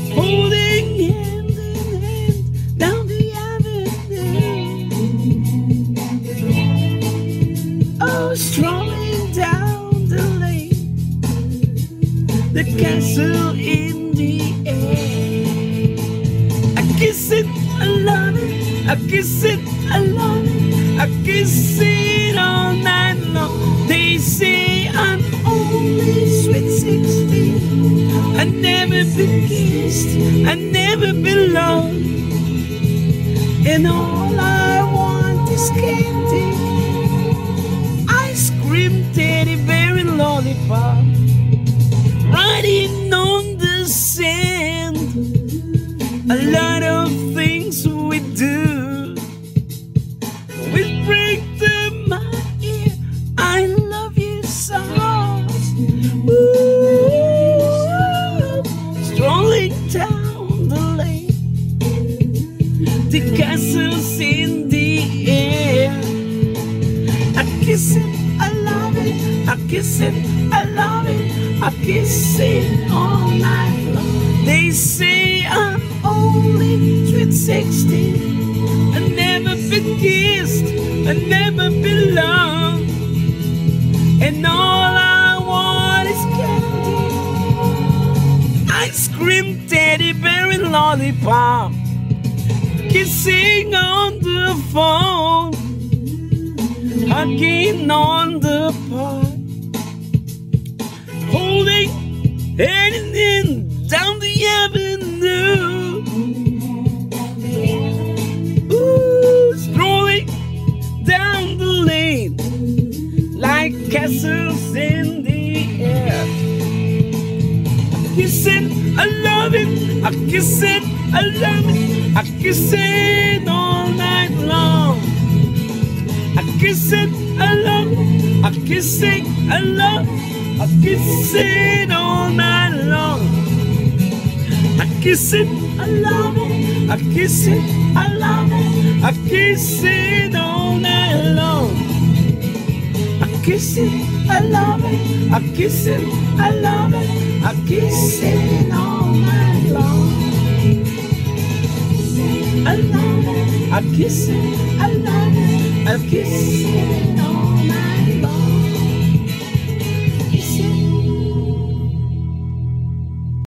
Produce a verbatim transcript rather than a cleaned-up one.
holding hand in hand down the avenue. Oh, strolling down the lane, the castle in the air. I kiss it, I love it, I kiss it, I love it, I kiss it all night long. They say I'm only sweet sixteen, I never been kissed, I never been loved, and all I want is candy, ice cream, teddy bear, and lollipop, riding on the sand. A lot of things we do whispering to my ear, I love you so. Ooh, strolling down the lane, the castle's in the air. I kiss it, I love it, I kiss it, I love it, I kiss it all night long. They say I'm only sweet sixteen, I never been kissed, I never been loved, and all I want is candy, ice cream, teddy bear, and lollipop, kissing on the phone, hugging on the park, holding hand in hand down the avenue. Ooh, strolling down the lane like castles in the air. I kiss it, I love it, I kiss it, I love it, I kiss it all night long. I kiss it, I love it, I kiss it, I love it, I kiss it all night long. I kiss it, I love it, I kiss it, I love it, I kiss it all night long. I kiss it, I love it, I kiss it, I love it, I kiss it all night long. I love it, I kiss it, I love it, I kiss it all night long.